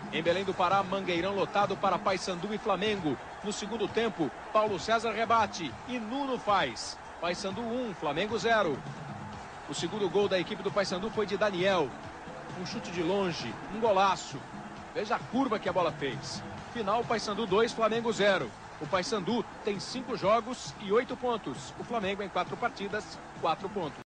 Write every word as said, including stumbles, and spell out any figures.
Em Belém do Pará, Mangueirão lotado para Paysandu e Flamengo. No segundo tempo, Paulo César rebate e Nuno faz. Paysandu um, Flamengo zero. O segundo gol da equipe do Paysandu foi de Daniel. Um chute de longe, um golaço. Veja a curva que a bola fez. Final, Paysandu dois, Flamengo zero. O Paysandu tem cinco jogos e oito pontos. O Flamengo em quatro partidas, quatro pontos.